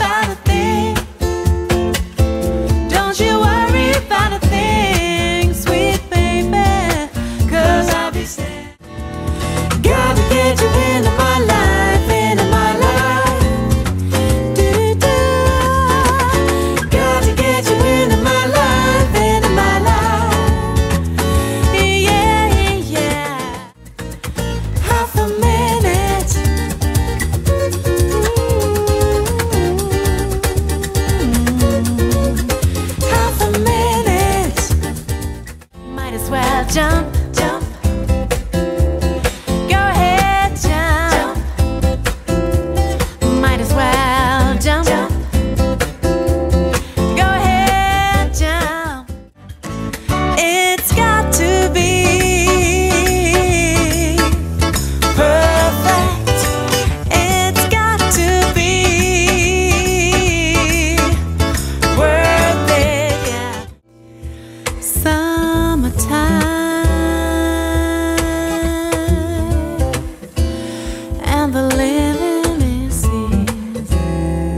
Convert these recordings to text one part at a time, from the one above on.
about a thing. Don't you worry about a thing, sweet baby, 'cause I'll be sad. Gotta get you into my life, into my life. Do-do-do. Gotta get you into my life, into my life. Yeah, yeah. Half a minute. Half a minute. Might as well jump, jump. Go ahead, jump. Might as well jump, jump. Go ahead, jump. It's got to be perfect. It's got to be worth it, yeah. Summertime, and the living is easy.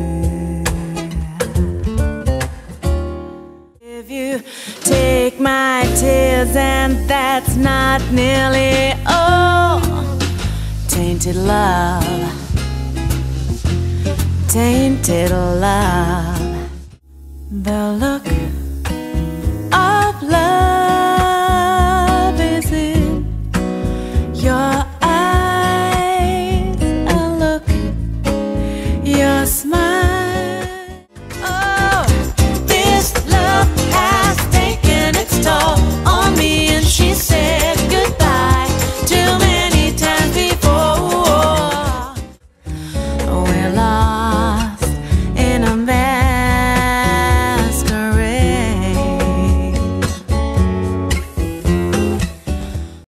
If you take my tears, and that's not nearly all. Tainted love, tainted love. The look